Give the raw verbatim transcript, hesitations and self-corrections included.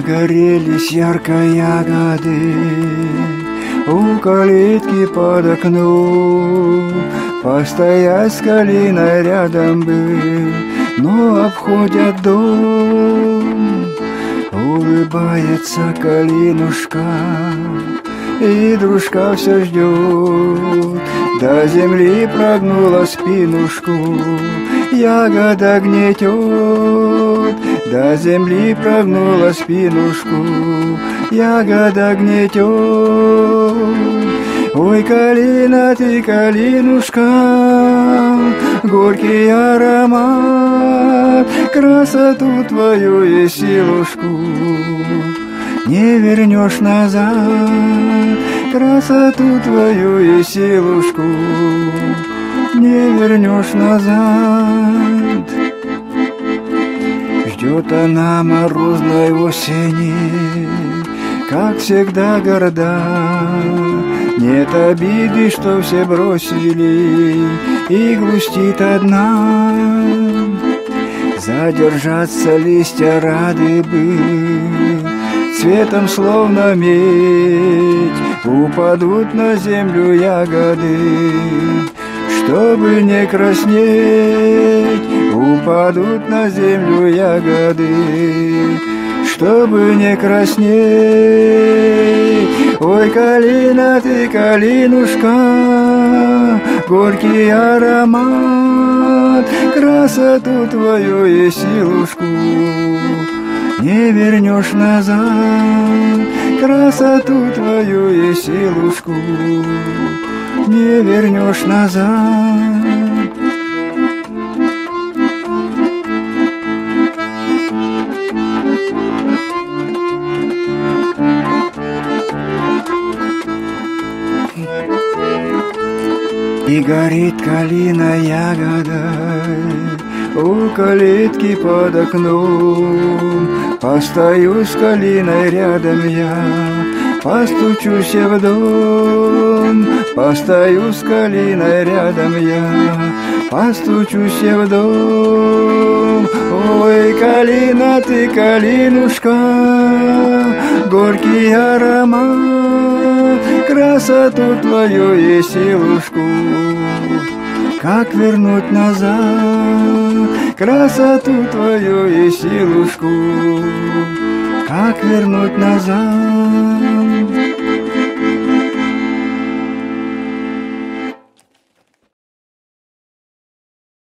Загорелись ярко ягоды у калитки под окном. Постоять с калиной рядом бы, но обходят дом. Улыбается калинушка, и дружка все ждет. До земли прогнула спинушку, ягода гнетет. До земли прогнула спинушку, ягода гнетет. Ой, калина ты, калинушка, горький аромат, красоту твою и силушку не вернешь назад. Красоту твою и силушку не вернешь назад. Ждет она морозной осени, как всегда горда. Нет обиды, что все бросили, и грустит одна. Задержаться листья рады бы, цветом словно медь, упадут на землю ягоды, чтобы не краснеть. Упадут на землю ягоды, чтобы не краснеть. Ой, калина ты, калинушка, горький аромат, красоту твою и силушку не вернешь назад. Красоту твою и силушку не вернешь назад. И горит калина ягодой у калитки под окном. Постою с калиной рядом я, постучусь в дом. Постою с калиной рядом я, постучусь в дом. Ой, калина ты, калинушка, горький аромат, красоту твою и силушку как вернуть назад. Красоту твою и силушку как вернуть назад.